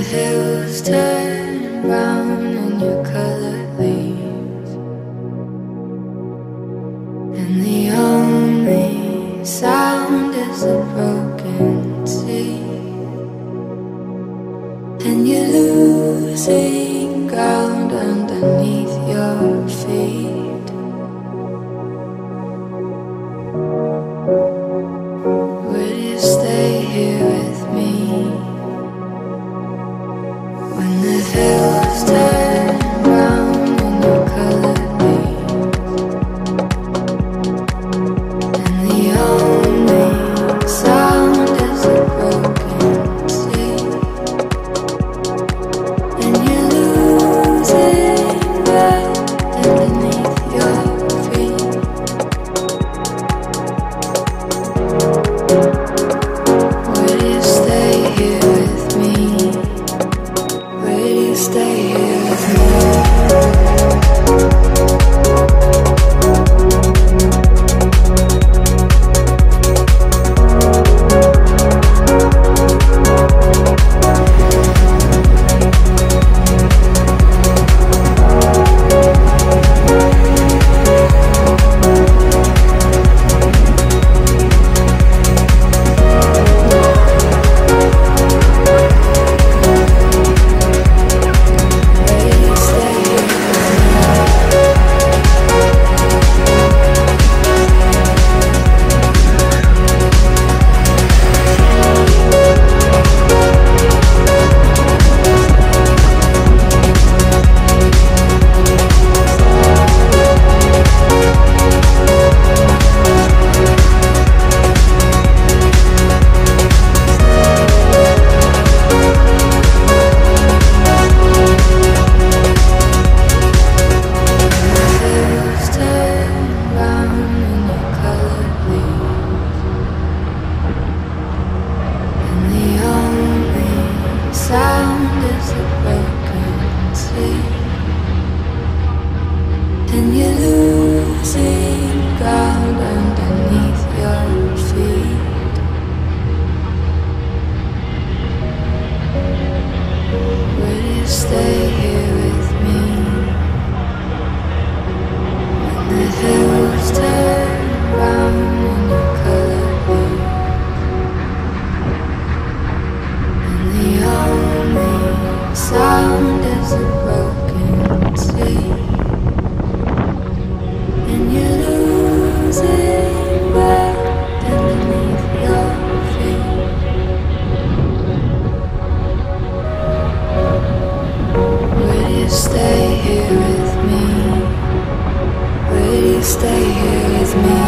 hills turn brown and your colored leaves, and the only sound is a broken sea, and you're losing ground underneath your feet. Would you stay here with me when the hills turn brown and your colored leaves, and the only sound is a broken sea, and you're losing ground underneath your feet? Would you stay here with me? Would you stay here with me? Sound is a broken sea, and you're losing ground underneath your feet. Would you stay here with me when the hills turn brown and your colored leaves, and the only sound is a broken sea, and you're losing ground underneath your feet? Would you stay here with me? Would you stay here with me?